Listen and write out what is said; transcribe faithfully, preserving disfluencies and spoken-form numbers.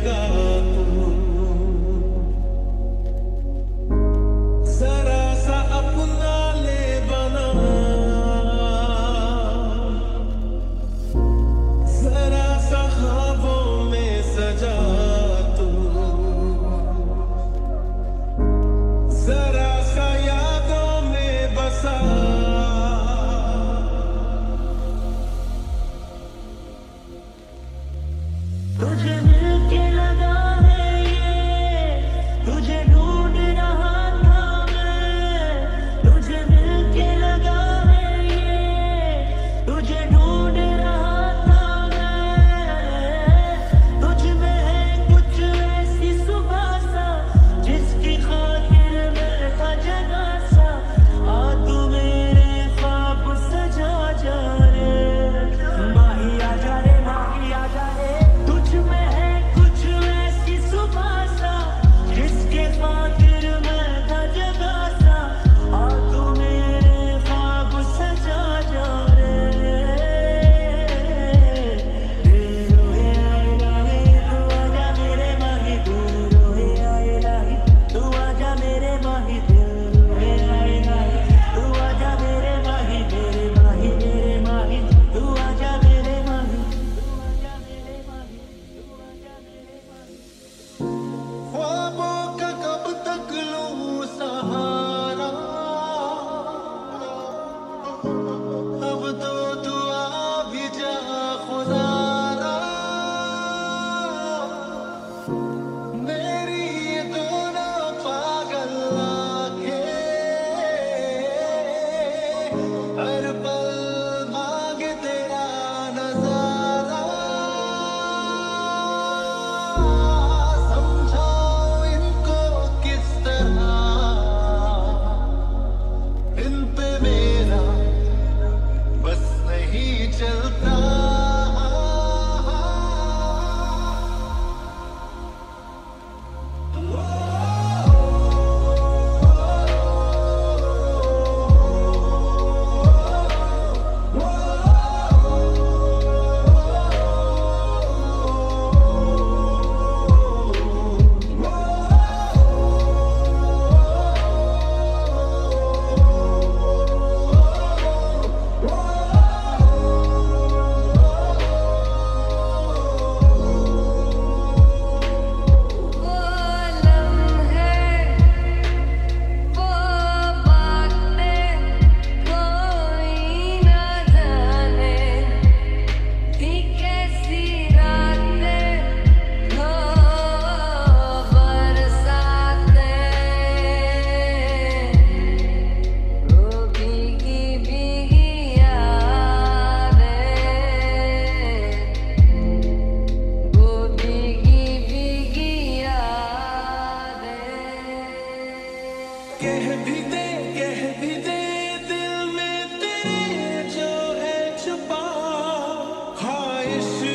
लगा तू जरा सा अपना ले बना, जरा सा ख्वाबों में सजा तू, जरा सा यादों में बसा। तुझे मिलके लगा है ये, तुझे ढूंढ रहा था मैं, तुझे मिलके लगा है ये, तुझे ढूंढ रहा था मैं। तुझ में है कुछ ऐसी सुबह सा जिसकी खातिर मैं था जगा सा। आ तू मेरे ख्वाब सजा जा रे, माही आ जा रे, माही आ जा रे। तुझ में है कुछ ऐसी सुबह सा जिसके खातिर मैं था जगा सा। आ तू मेरे ख्वाब सजा जा रे, दिल रोए आए लाही तू आजा मेरे माही, दिल रोए आए लाही तू आजा मेरे माही, दिल रोए आए लाही तू आजा मेरे माही, मेरे माही मेरे माही तू आजा मेरे माही, तू आजा मेरे माही, तू आजा मेरे माही। ख्वाबों का कब तक लूं सहारा, अब तो तू आ भी जा खुदारा। मेरी ये दोनों पागल आंखें हर पल मांगे तेरा नजारा। समझाओ इनको किस तरह, इन पे मेरा बस नहीं चलता। वो लम्हे, वो बातें कोई ना जाने थी कैसी रातें, हो बरसातें, वो भीगी भीगी यादें, वो भीगी भीगी यादें। कह भी दे कह भी दे दिल में तेरे जो है छुपा, ख्वाहिश